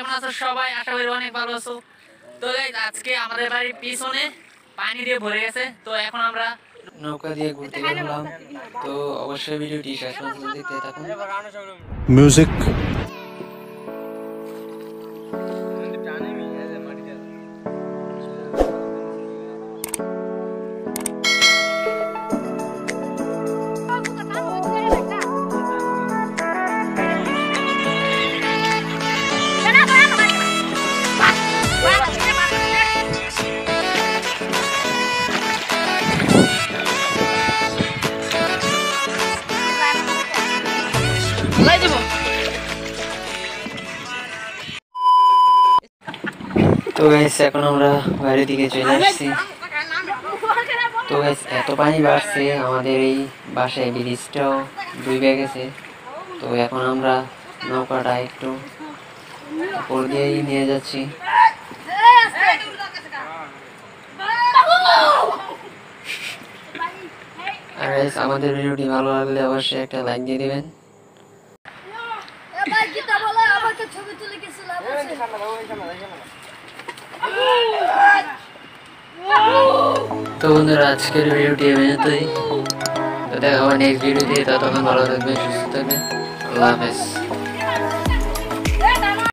কেমন আছো সবাই? আশা করি অনেক ভালো আছো। তো গাইস আজকে আমাদের বাড়ির পিছনে পানি দিয়ে ভরে গেছে, তো এখন আমরা নৌকা দিয়ে ঘুরতে বের হলাম। তো অবশ্যই ভিডিওটি শেষ পর্যন্ত দেখতে থাকুন। মিউজিক তো গাইস এখন আমরা বাইরের দিকে চলে আসছি। তো গাইস এত পানি বাড়ছে, আমাদের এই বাসায় ব্রিজটাও ডুবে গেছে। তো এখন আমরা নৌকাটা একটু উপর দিয়েই নিয়ে যাচ্ছি। আর গাইস আমাদের ভিডিওটি ভালো লাগলে অবশ্যই একটা লাইক দিয়ে দিবেন। তো বন্ধুরা আজকের ভিডিওটি এমনিতেই। তো দেখা হবে নেক্সট ভিডিওতে। ততক্ষণ ভালো থাকবেন, সুস্থ থাকবেন। আল্লাহ হাফেজ।